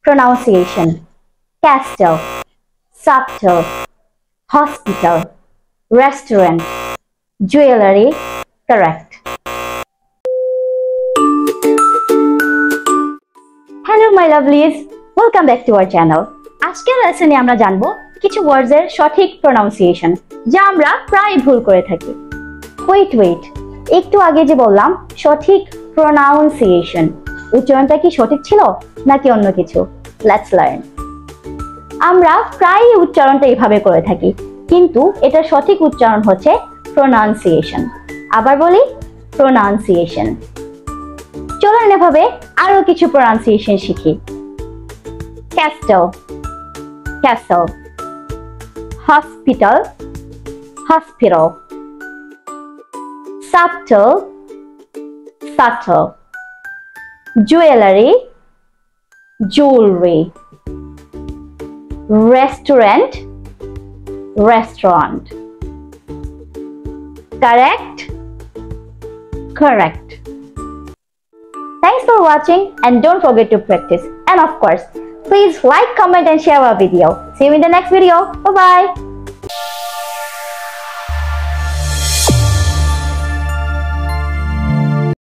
pronunciation: castle, subtle, hospital, restaurant, jewelry. Correct. Hello my lovelies, welcome back to our channel. আজকের লেসনে আমরা জানবো কিছু ওয়ার্ডস এর সঠিক প্রোনাউন্সিয়েশন যা আমরা প্রায় ভুল করে থাকি। ওয়েট, একটু আগে যে বললাম সঠিক প্রোনাউন্সিয়েশন, উচ্চারণটা কি সঠিক ছিল নাকি অন্য কিছু? Let's learn. আমরা প্রায় উচ্চারণটা এইভাবে করে থাকি, কিন্তু এটা সঠিক উচ্চারণ হচ্ছে প্রোনাউন্সিয়েশন। আবার বলি, প্রোনাউন্সিয়েশন। চলুন এভাবে আরো কিছু প্রোনাউন্সিয়েশন শিখি। Castle, castle, hospital, hospital, subtle, subtle, jewellery, jewelry, restaurant, restaurant. Correct? Correct. Thanks for watching and don't forget to practice. And of course, please like, comment and share our video. See you in the next video. Bye bye.